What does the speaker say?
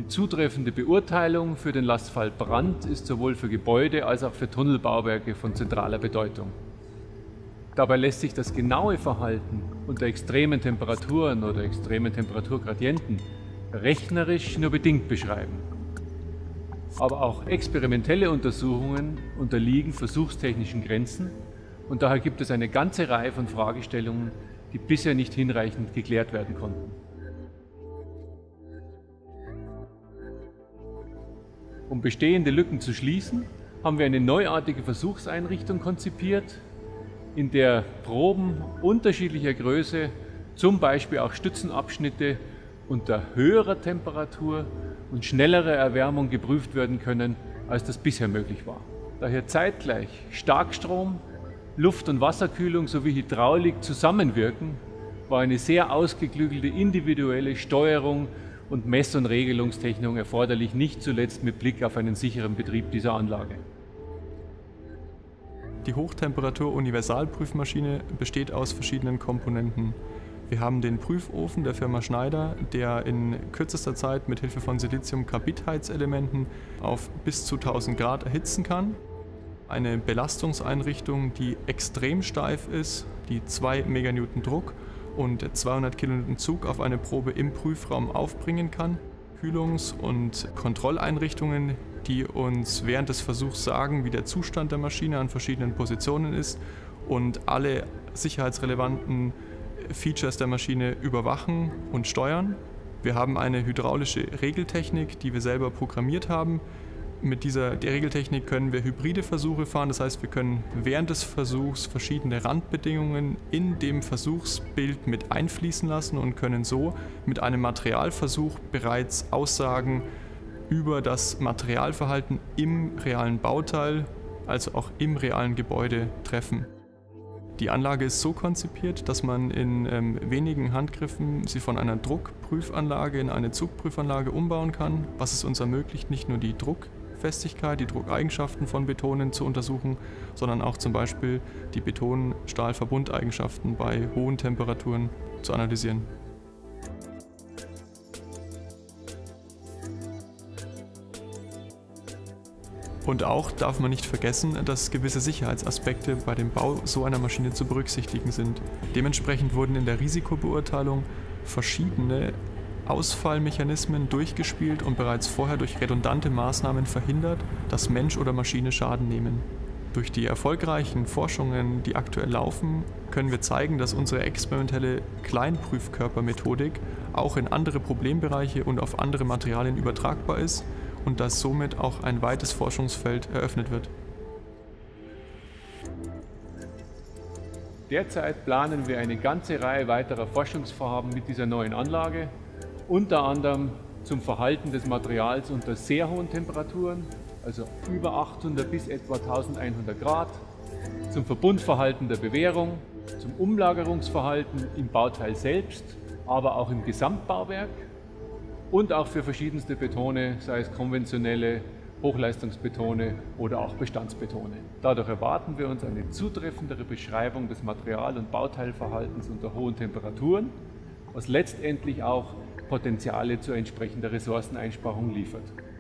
Die zutreffende Beurteilung für den Lastfall Brand ist sowohl für Gebäude als auch für Tunnelbauwerke von zentraler Bedeutung. Dabei lässt sich das genaue Verhalten unter extremen Temperaturen oder extremen Temperaturgradienten rechnerisch nur bedingt beschreiben. Aber auch experimentelle Untersuchungen unterliegen versuchstechnischen Grenzen und daher gibt es eine ganze Reihe von Fragestellungen, die bisher nicht hinreichend geklärt werden konnten. Um bestehende Lücken zu schließen, haben wir eine neuartige Versuchseinrichtung konzipiert, in der Proben unterschiedlicher Größe, zum Beispiel auch Stützenabschnitte unter höherer Temperatur und schnellerer Erwärmung geprüft werden können, als das bisher möglich war. Daher zeitgleich Starkstrom, Luft- und Wasserkühlung sowie Hydraulik zusammenwirken, war eine sehr ausgeklügelte individuelle Steuerung und Mess- und Regelungstechnik erforderlich, nicht zuletzt mit Blick auf einen sicheren Betrieb dieser Anlage. Die Hochtemperatur-Universalprüfmaschine besteht aus verschiedenen Komponenten. Wir haben den Prüfofen der Firma Schneider, der in kürzester Zeit mit Hilfe von Silizium-Carbid-Heizelementen auf bis zu 1000 Grad erhitzen kann. Eine Belastungseinrichtung, die extrem steif ist, die 2 Meganewton Druck und 200 Kilonewton Zug auf eine Probe im Prüfraum aufbringen kann. Kühlungs- und Kontrolleinrichtungen, die uns während des Versuchs sagen, wie der Zustand der Maschine an verschiedenen Positionen ist und alle sicherheitsrelevanten Features der Maschine überwachen und steuern. Wir haben eine hydraulische Regeltechnik, die wir selber programmiert haben. Mit der Regeltechnik können wir hybride Versuche fahren, das heißt, wir können während des Versuchs verschiedene Randbedingungen in dem Versuchsbild mit einfließen lassen und können so mit einem Materialversuch bereits Aussagen über das Materialverhalten im realen Bauteil, also auch im realen Gebäude, treffen. Die Anlage ist so konzipiert, dass man in wenigen Handgriffen sie von einer Druckprüfanlage in eine Zugprüfanlage umbauen kann, was es uns ermöglicht, nicht nur die Druckfestigkeit, die Druckeigenschaften von Betonen zu untersuchen, sondern auch zum Beispiel die Beton-Stahl-Verbundeigenschaften bei hohen Temperaturen zu analysieren. Und auch darf man nicht vergessen, dass gewisse Sicherheitsaspekte bei dem Bau so einer Maschine zu berücksichtigen sind. Dementsprechend wurden in der Risikobeurteilung verschiedene Ausfallmechanismen durchgespielt und bereits vorher durch redundante Maßnahmen verhindert, dass Mensch oder Maschine Schaden nehmen. Durch die erfolgreichen Forschungen, die aktuell laufen, können wir zeigen, dass unsere experimentelle Kleinprüfkörpermethodik auch in andere Problembereiche und auf andere Materialien übertragbar ist und dass somit auch ein weites Forschungsfeld eröffnet wird. Derzeit planen wir eine ganze Reihe weiterer Forschungsvorhaben mit dieser neuen Anlage, unter anderem zum Verhalten des Materials unter sehr hohen Temperaturen, also über 800 bis etwa 1100 Grad, zum Verbundverhalten der Bewährung, zum Umlagerungsverhalten im Bauteil selbst, aber auch im Gesamtbauwerk und auch für verschiedenste Betone, sei es konventionelle, Hochleistungsbetone oder auch Bestandsbetone. Dadurch erwarten wir uns eine zutreffendere Beschreibung des Material- und Bauteilverhaltens unter hohen Temperaturen, was letztendlich auch Potenziale zur entsprechender Ressourceneinsparung liefert.